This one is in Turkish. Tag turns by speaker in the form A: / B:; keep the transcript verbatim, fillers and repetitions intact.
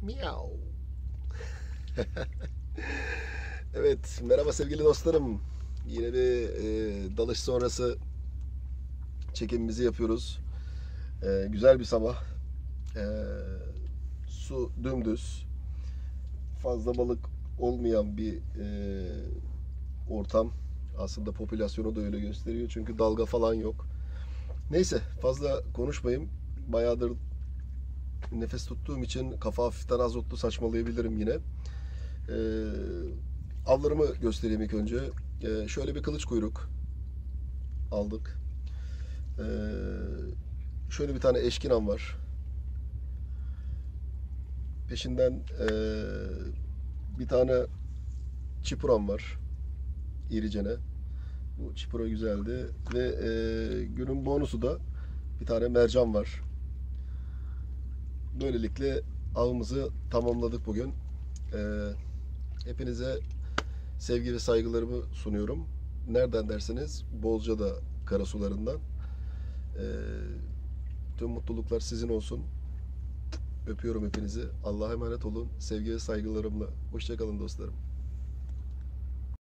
A: Miau. Evet, merhaba sevgili dostlarım. Yine bir e, dalış sonrası çekimimizi yapıyoruz. E, güzel bir sabah. E, Su dümdüz. Fazla balık olmayan bir e, ortam. Aslında popülasyonu da öyle gösteriyor. Çünkü dalga falan yok. Neyse, fazla konuşmayayım. Bayağıdır nefes tuttuğum için kafa hafiften azotlu saçmalayabilirim yine. E, Avlarımı göstereyim ilk önce. E, şöyle bir kılıç kuyruk aldık. Ee, Şöyle bir tane eşkinam var. Peşinden ee, bir tane çipuram var. İricene. Bu çipura güzeldi. Ve ee, günün bonusu da bir tane mercan var. Böylelikle avımızı tamamladık bugün. Ee, Hepinize sevgi ve saygılarımı sunuyorum. Nereden derseniz Bozcaada karasularından. Ee, Tüm mutluluklar sizin olsun. Öpüyorum hepinizi. Allah'a emanet olun. Sevgi ve saygılarımla. Hoşça kalın dostlarım.